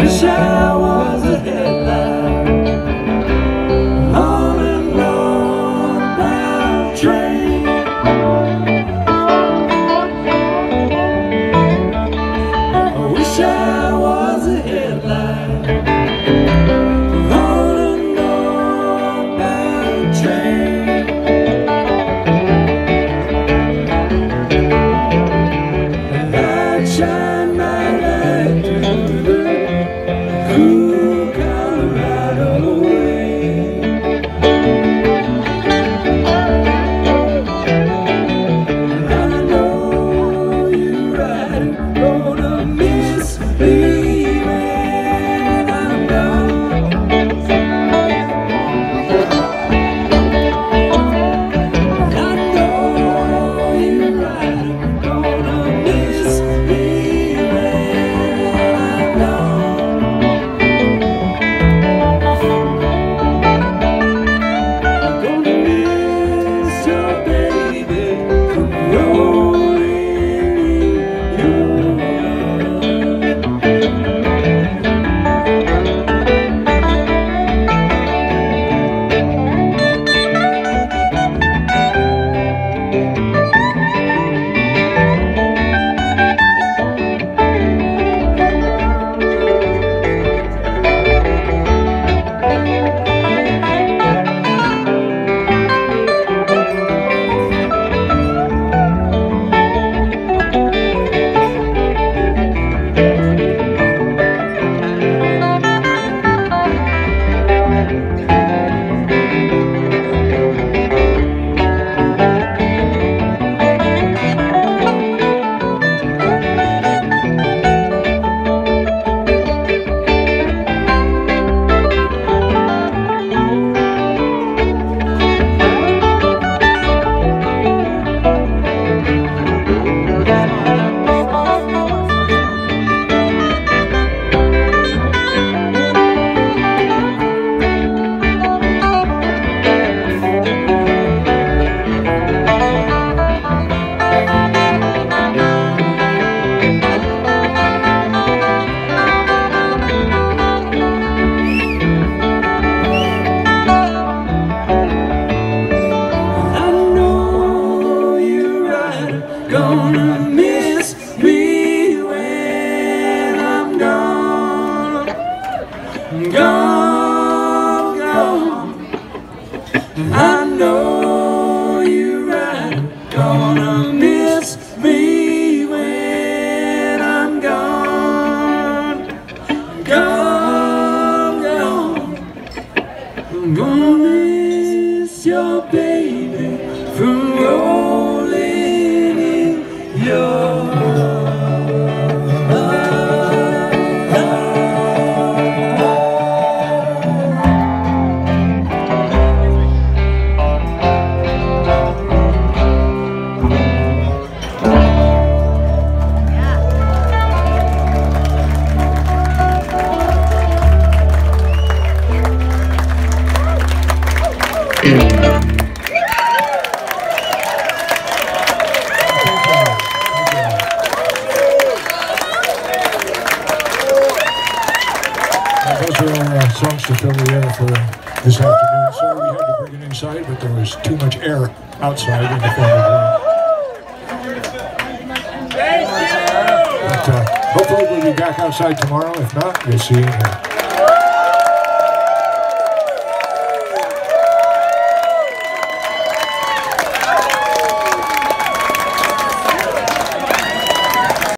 wish I was a headlight on a northbound train. I wish I was a headlight on a northbound train. I'd shine my light through the cool Colorado rain. I know you're right, gonna miss me when I'm gone. I know you're right, gonna miss me when I'm gone. I'm gonna miss your baby rolling in your gonna miss me when I'm gone, gone, gone. I know you're right, gonna miss me when I'm gone, gone, gone. I'm gonna miss your baby from rolling in your Those are our songs to fill the air for this afternoon. Sorry we had to bring it inside, but there was too much air outside in the form of rain. But hopefully we'll be back outside tomorrow. If not, we'll see you in here.